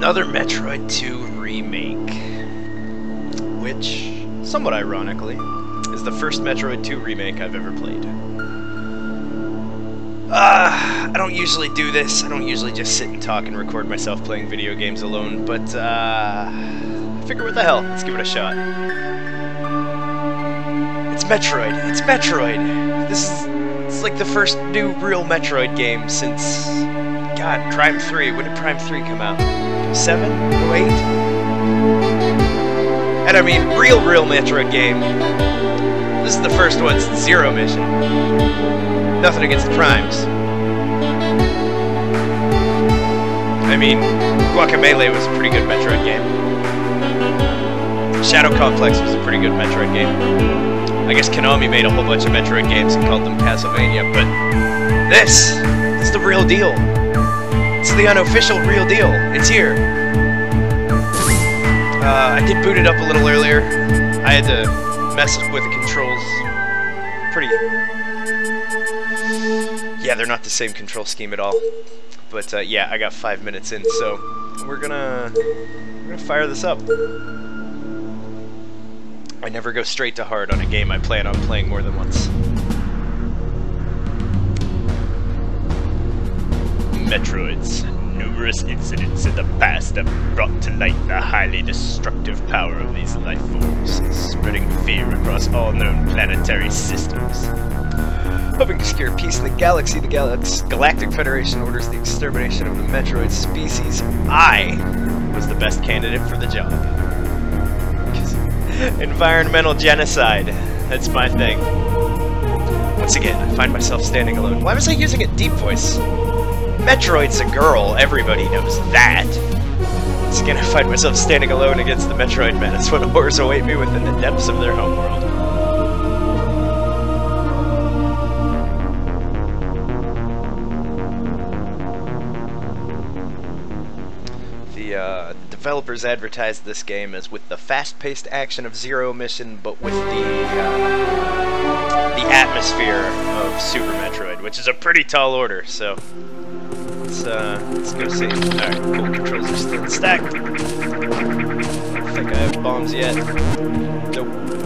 Another Metroid 2 remake, which, somewhat ironically, is the first Metroid 2 remake I've ever played. I don't usually do this. I don't usually just sit and talk and record myself playing video games alone, but I figure what the hell, let's give it a shot. It's Metroid. It's Metroid. It's like the first new real Metroid game since, God, Prime 3. When did Prime 3 come out? 7? 8? And I mean, real Metroid game. This is the first one since Zero Mission. Nothing against the Primes. I mean, Guacamelee was a pretty good Metroid game. Shadow Complex was a pretty good Metroid game. I guess Konami made a whole bunch of Metroid games and called them Castlevania, but this is the real deal. It's the unofficial real deal. It's here. I did boot it up a little earlier. I had to mess with the controls. Yeah, they're not the same control scheme at all. But yeah, I got 5 minutes in, so we're gonna fire this up. I never go straight to hard on a game I plan on playing more than once. Metroids. Numerous incidents in the past have brought to light the highly destructive power of these life forms, spreading fear across all known planetary systems. Hoping to secure peace in the galaxy, the Galactic Federation orders the extermination of the Metroid species. I was the best candidate for the job. Environmental genocide. That's my thing. Once again, I find myself standing alone. Why was I using a deep voice? Metroid's a girl, everybody knows that. Once again, I find myself standing alone against the Metroid menace when horrors await me within the depths of their homeworld. The developers advertised this game as with the fast-paced action of Zero Mission, but with the atmosphere of Super Metroid, which is a pretty tall order, so let's go see. Alright, cool, controls are still stacked. Don't think I have bombs yet. Nope.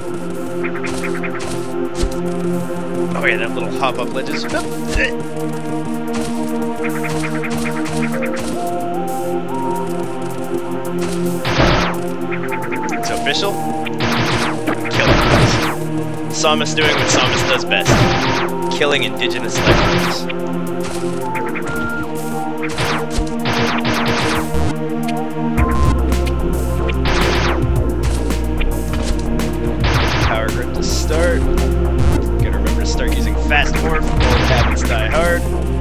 Oh yeah, that little hop-up ledges. It's official. Killing. Samus doing what Samus does best. Killing indigenous life forms. Power grip to start. Gotta remember to start using fast morph before habits die hard.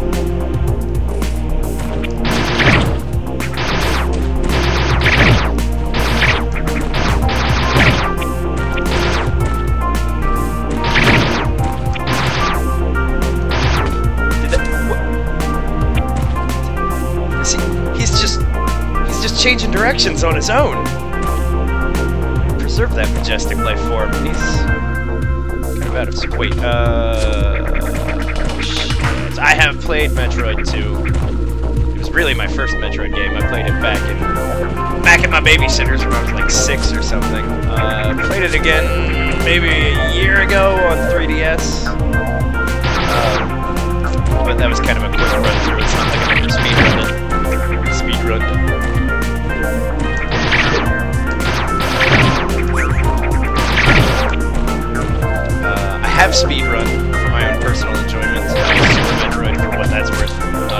He's changing directions on his own. Preserve that majestic life form. He's kind of out of sight. Wait, I have played Metroid 2. It was really my first Metroid game. I played it back at my babysitter's when I was like 6 or something. Played it again maybe a year ago on 3DS. But that was kind of a quick run through. It's not like I can speedrun it. I have speedrun for my own personal enjoyment. Super Metroid, for what that's worth. Not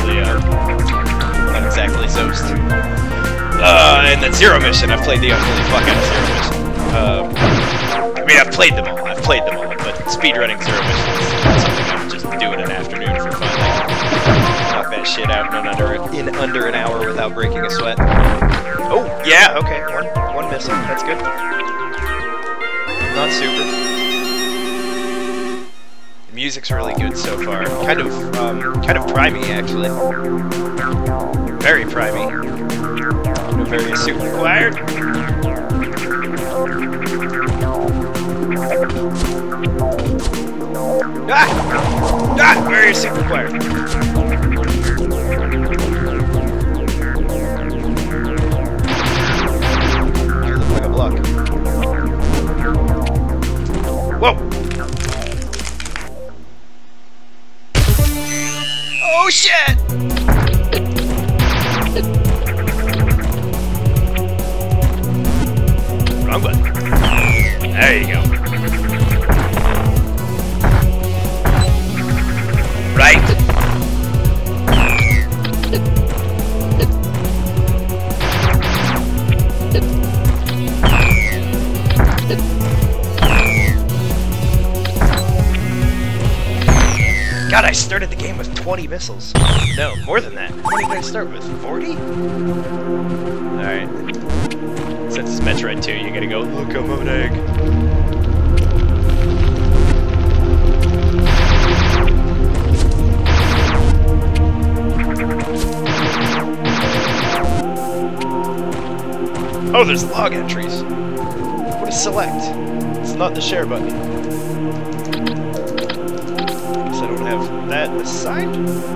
exactly Zoast. And then Zero Mission, I've played the unholy fuck out of Zero Mission. I mean, I've played them all, but speedrunning Zero Mission is something I would just do in an afternoon for fun. Knock that shit out in under an hour without breaking a sweat. Oh, yeah, okay, one missing, that's good. Not super. The music's really good so far. Kind of primey, actually. Very primey. No various suit required. Various suit required. Whoa! Oh shit! Wrong button. There you go. Right. God, I started the game with 20 missiles. No, more than that. What did I start with? 40? Alright. Since it's Metroid 2, you gotta go, look, I'm an egg. Oh, there's log entries. What is select? It's not the share button. Guess I don't have that assigned.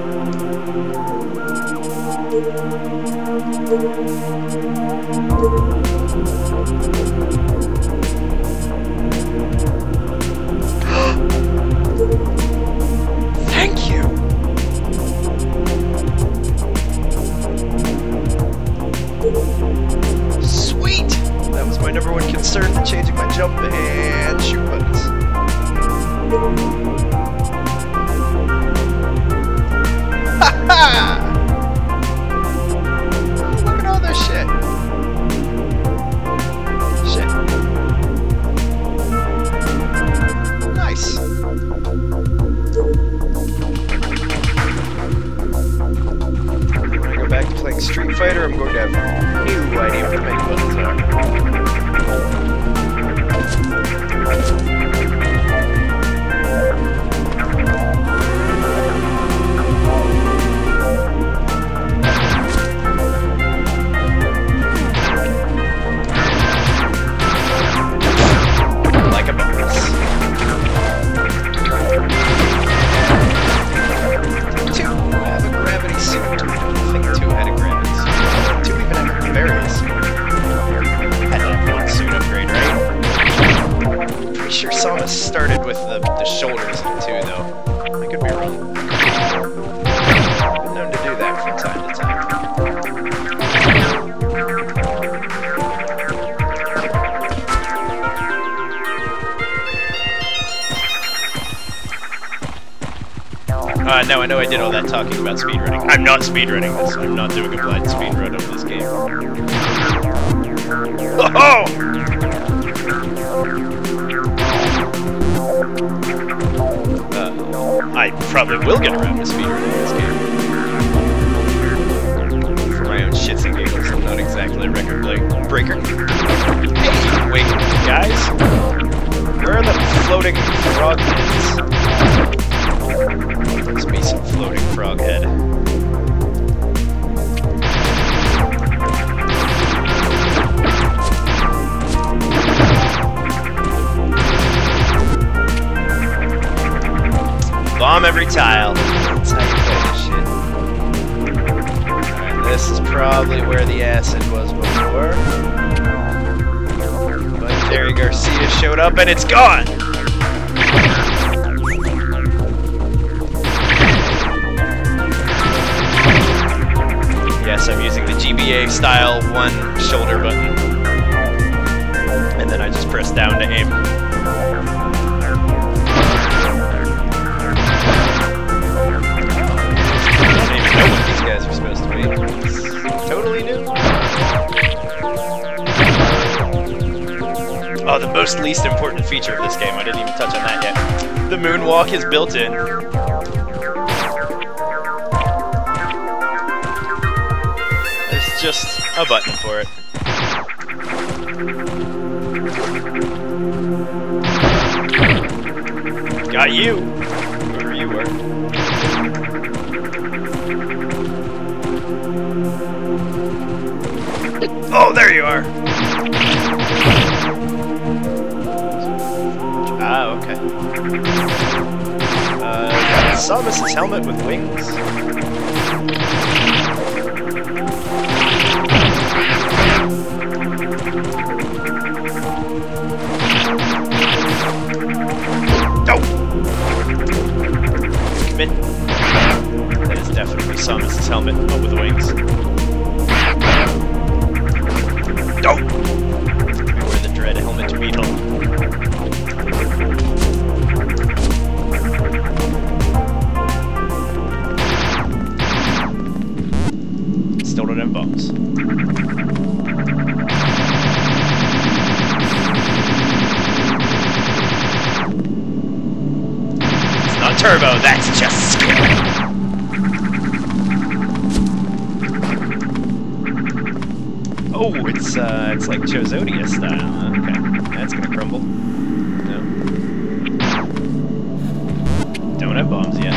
Thank you. Sweet! That was my #1 concern, changing my jump and shoot buttons. Ha ha! Look at all this shit. Shit. Nice. When I go back to playing Street Fighter, I'm going to have no idea what the main buttons are. Like a bonus. 2 have a gravity suit. I think 2 had a gravity suit. 2 even have various. Had that 1 suit upgrade, right? Pretty sure Samus started with the shoulders in 2, though. I could be wrong. Been known to do that from time to time. No, I know I did all that talking about speedrunning. I'm not speedrunning this. I'm not doing a blind speedrun of this game. Oh! I probably will get around to speedrunning this game. For my own shits and giggles, I'm not exactly a record breaker. Hey, wait, guys? Where are the floating frog heads? Must be some floating frog head. Bomb every tile. That's how you play this shit. Alright, this is probably where the acid was before. But Jerry Garcia showed up and it's gone! Yes, I'm using the GBA style 1 shoulder button. And then I just press down to aim. I don't even know what these guys are supposed to be. It's totally new. Oh, the most least important feature of this game. I didn't even touch on that yet. The moonwalk is built in. Just a button for it. Got you! Whoever you were. Oh, there you are! Ah, okay. Samus's helmet with wings. bombs. It's not turbo, that's just skill. Oh, it's like Chozodia style. Okay, that's gonna crumble. No. Don't have bombs yet.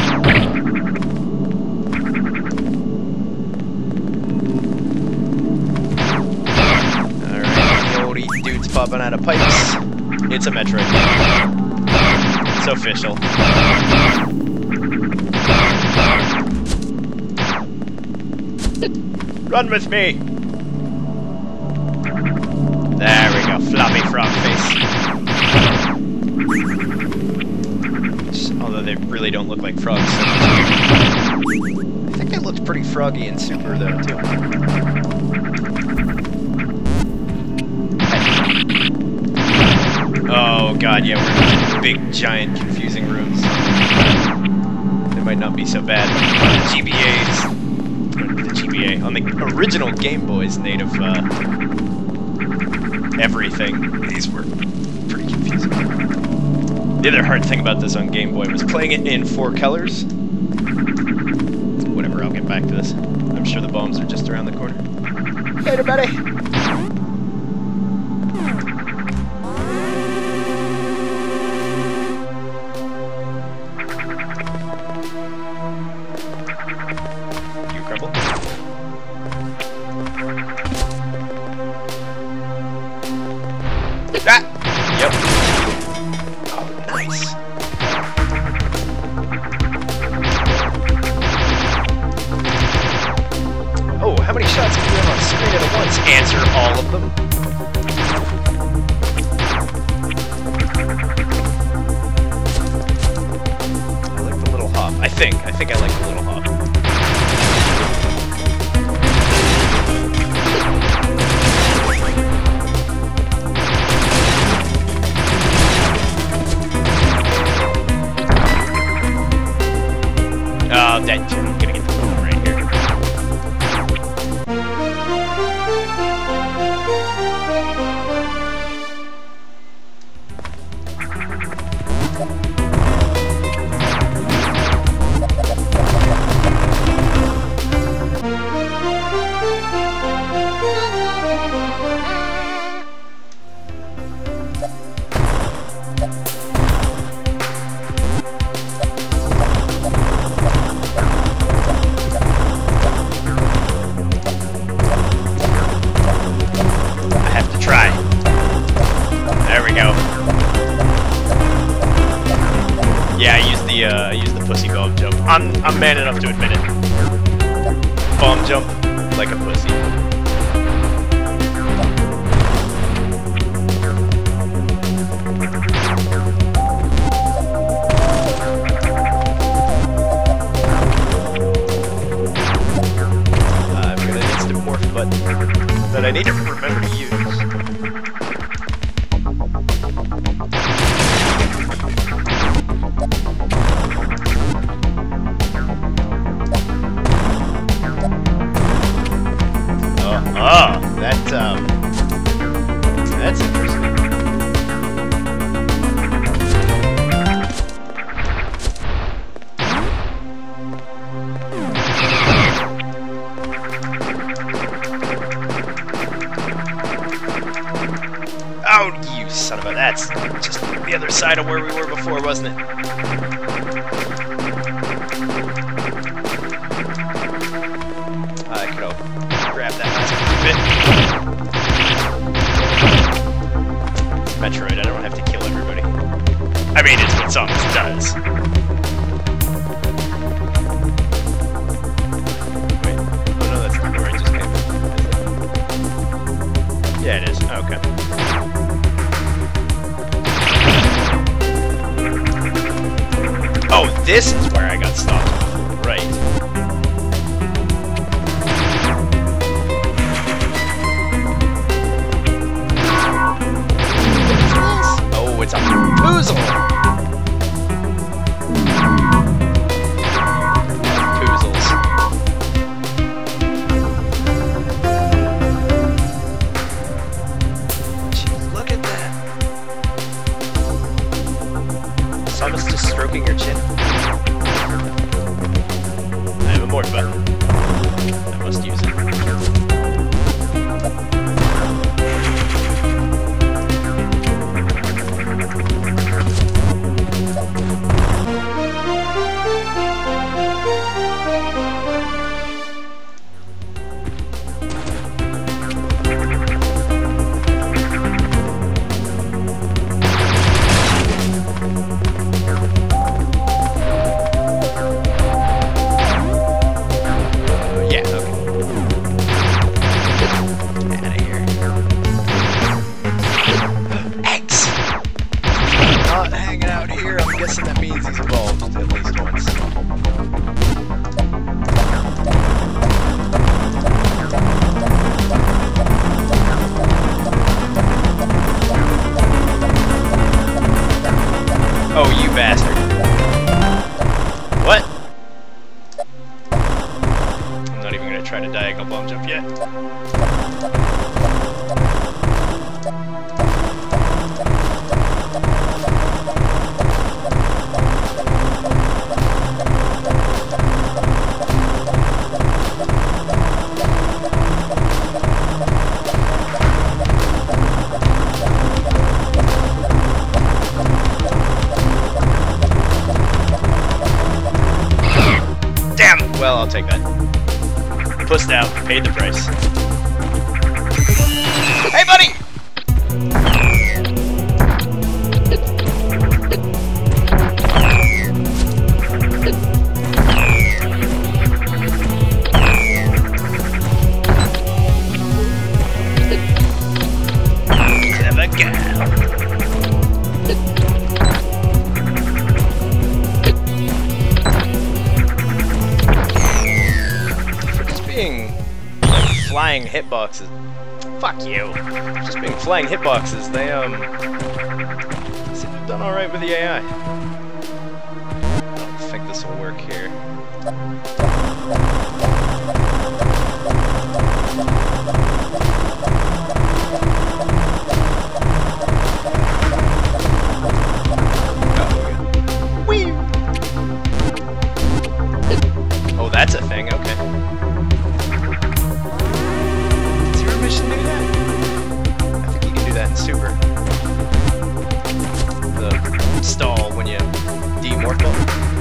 Alright, the old dude's popping out of pipes. It's a Metroid. It's official. Run with me! There we go, floppy frog face. Although they really don't look like frogs. I think they looked pretty froggy in Super though, too. Oh god, yeah, we're in big, giant, confusing rooms. They might not be so bad. The GBA's... The GBA. On the original Game Boy's native, everything. These were pretty confusing. The other hard thing about this on Game Boy was playing it in 4 colors. Whatever, I'll get back to this. I'm sure the bombs are just around the corner. Later, buddy! You crumble? Ah! Yep. Oh, nice. Oh, how many shots can you have on screen at once? Answer all of them. I like the little hop. I think I like the little hop. Oh, that I'm gonna get the bomb right here. Yeah, I used the pussy bomb jump. I'm man enough to admit it. Bomb jump like a pussy. I've got an instant morph button that I need to remember to use. Oh, that's interesting. Oh, you son of a... That's just the other side of where we were before, wasn't it? I could have grabbed that last bit. It's Metroid, I don't have to kill everybody. I mean, it's what Samus does. Wait, oh no, that's the door I just came in. Yeah, it is. Oh, okay. Oh, this is where I got stopped. Right. It's a Poozle! Poozles. I have a morph button. I must use it. That means he's evolved at least once. Oh, you bastard. What? I'm not even gonna try to diagonal bomb jump yet. Well, I'll take that. Pussed out, paid the price. Hey, buddy! Clever girl. Flying hitboxes. Fuck you. Just being flying hitboxes, they seem to have done alright with the AI. I don't think this will work here. Oh, whee! Oh, that's a thing, okay. Super. The stall when you demorph ball.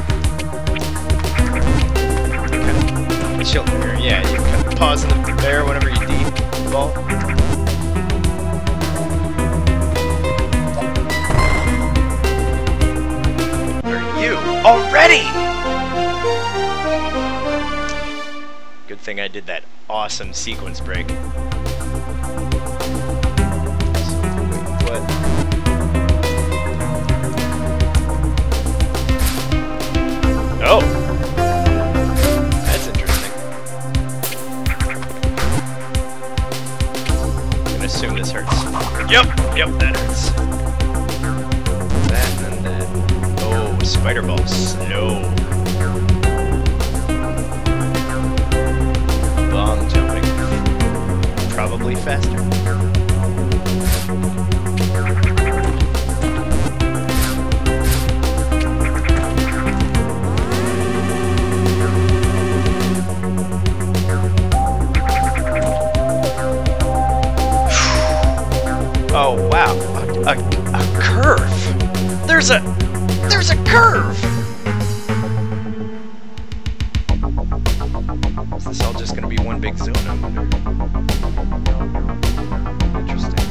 Kind of chill here. Yeah, you kind of pause in the air whenever you de-ball. Are you already? Good thing I did that awesome sequence break. Oh! That's interesting. I'm gonna assume this hurts. Yep, that hurts. That and then that. Oh, spider ball slow. Bomb jumping. Probably faster. Oh wow, a curve. There's a curve. Is this all just gonna be one big zone? I wonder. Interesting.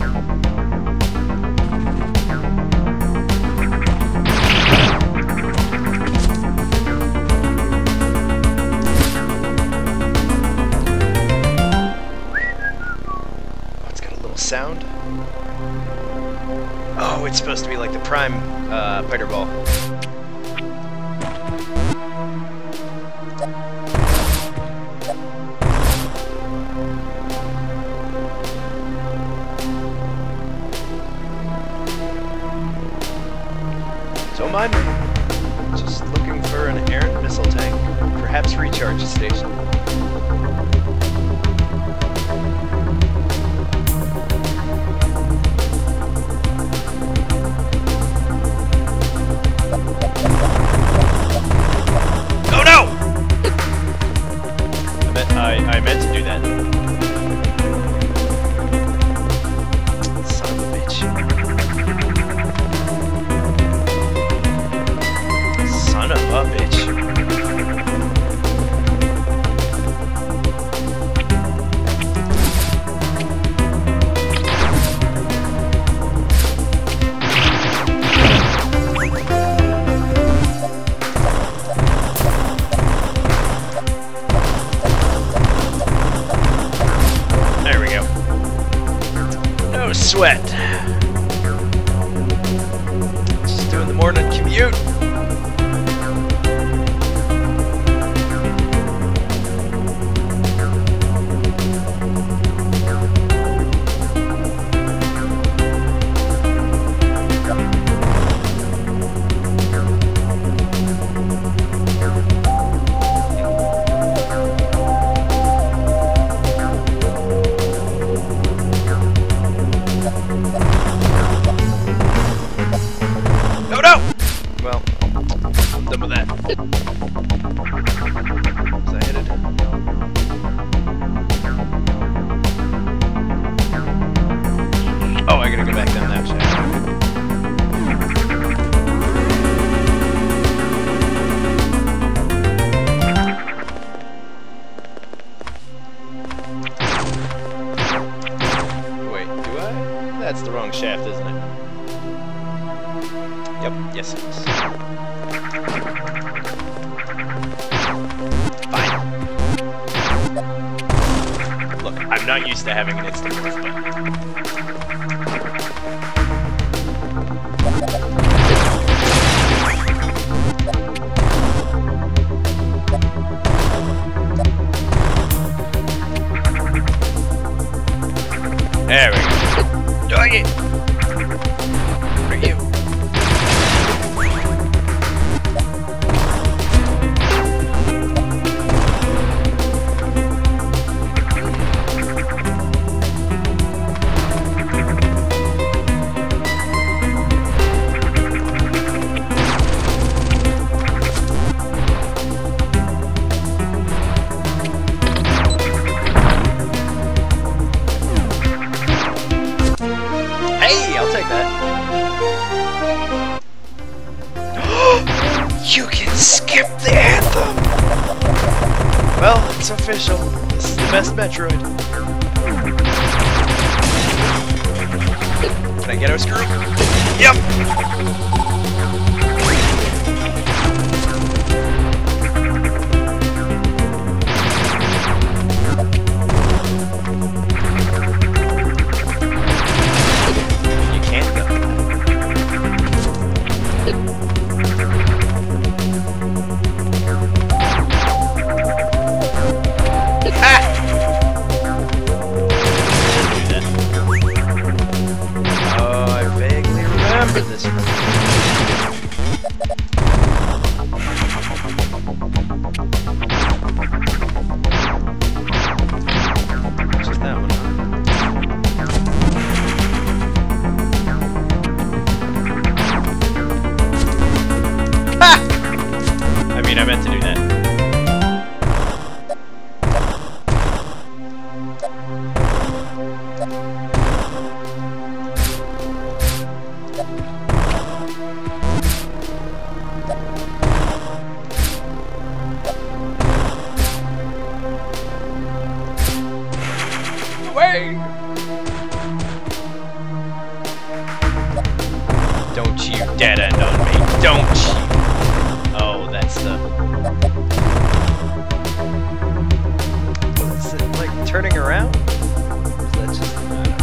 Oh, it's got a little sound. Oh, it's supposed to be like the Prime Fighter Ball. Don't mind me. Just looking for an errant missile tank. Perhaps recharge station. sweat. Just doing the morning commute. Well, I'm done with that. Was I headed? Oh, I gotta go back down that shaft. Wait, do I? That's the wrong shaft, isn't it? Yep, yes it is. Fine. Look, I'm not used to having an instant morph button. There we go. Doing it! For you. You can skip the anthem! Well, it's official. This is the best Metroid. Can I get our screw? Yep! I meant to do that. Away! Don't you dead end on me. Don't you. Oh, that's the... Is it like turning around? Or is that just... I don't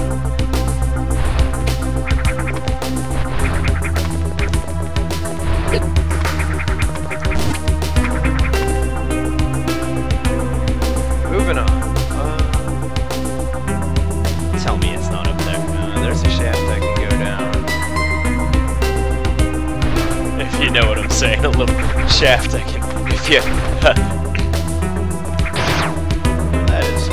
know. Moving on. Tell me it's not up there. There's a shaft I can go down. If you know what I'm saying, a little shaft I can... If you... That is...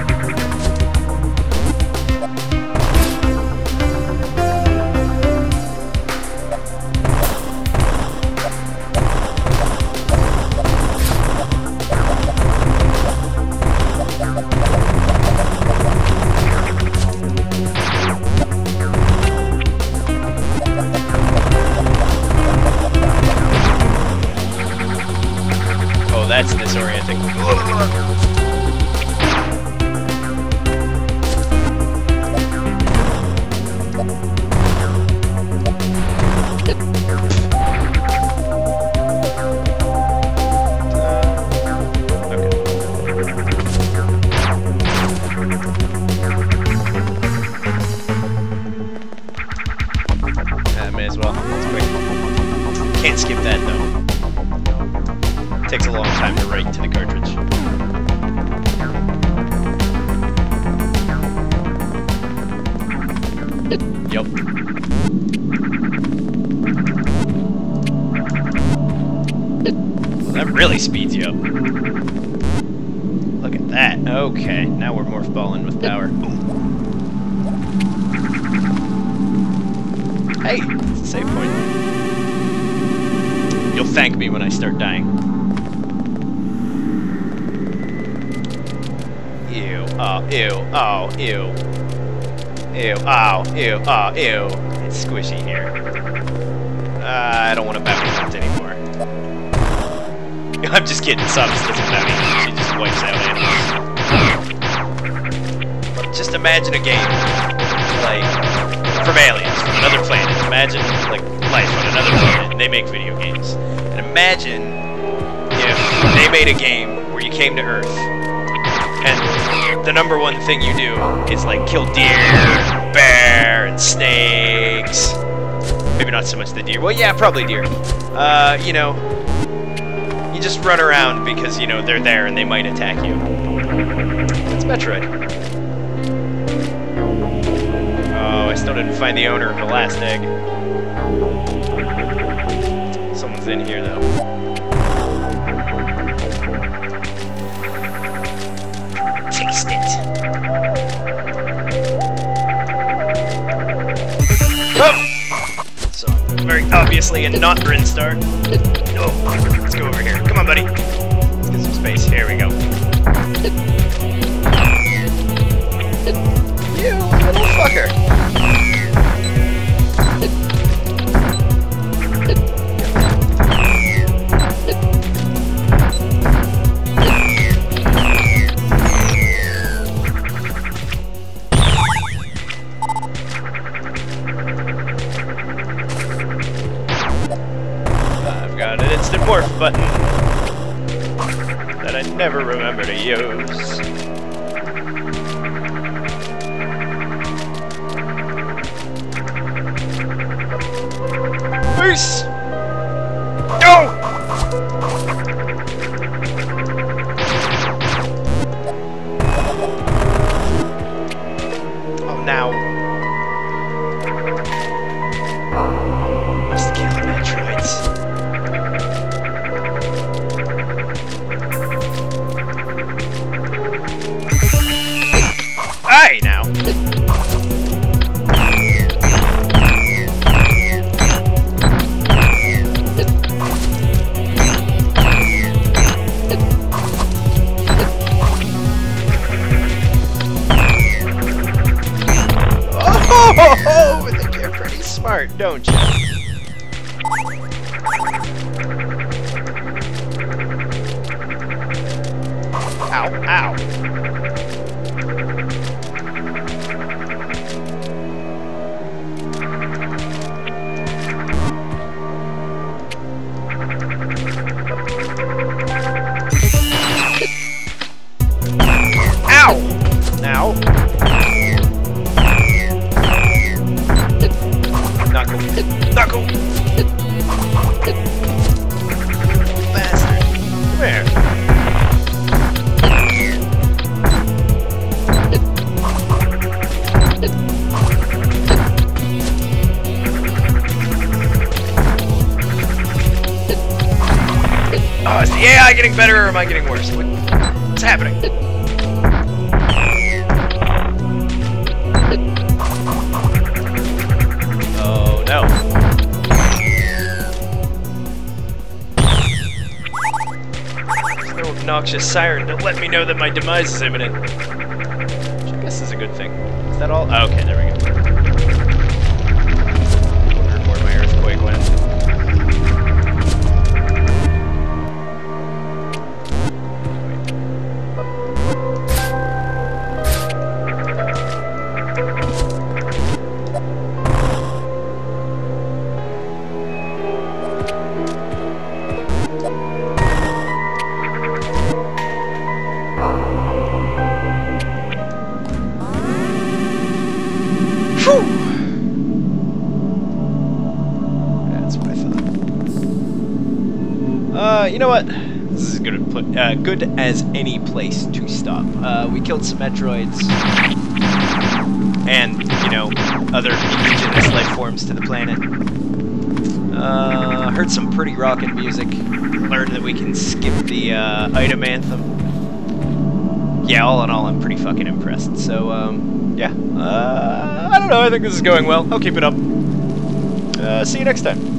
That's disorienting. Takes a long time to write to the cartridge. Yep. Well, that really speeds you up. Look at that. Okay, now we're morph balling with power. Hey, it's a save point. You'll thank me when I start dying. Ew, oh, ew, oh, ew. Ew, oh, ew, oh, ew. It's squishy here. I don't want to bounty hunt anymore. I'm just kidding, Subs doesn't bounty hunt, she just wipes out animals. Just imagine a game, like, from aliens, from another planet. Imagine, like, life on another planet, and they make video games. And imagine if they made a game where you came to Earth, and the number one thing you do is, like, kill deer, bear, and snakes. Maybe not so much the deer. Well, yeah, probably deer. You know, you just run around because, you know, they're there and they might attack you. It's Metroid. Oh, I still didn't find the owner of the last egg. Someone's in here, though. Taste it. Oh! So, very obviously a not Brinstar. Oh, let's go over here. Come on, buddy. Let's get some space. Here we go. You little fucker. Morph button that I never remember to use. Peace! No! Oh, now. Must kill Metroids. Hey, now! Oh, I think you're pretty smart, don't you? Ow, ow. Now. Not cool. Not cool. Bastard. Come here. Oh, is the AI getting better or am I getting worse? What's happening? No. There's no obnoxious siren to let me know that my demise is imminent. Which I guess is a good thing. Is that all? Oh, okay, there we go. Wondered where my earthquake went. That's what I thought. You know what? This is good as any place to stop. We killed some Metroids, and, you know, other indigenous life forms to the planet. Heard some pretty rockin' music. Learned that we can skip the item anthem. Yeah, all in all, I'm pretty fucking impressed. So, yeah. I don't know, I think this is going well. I'll keep it up. See you next time.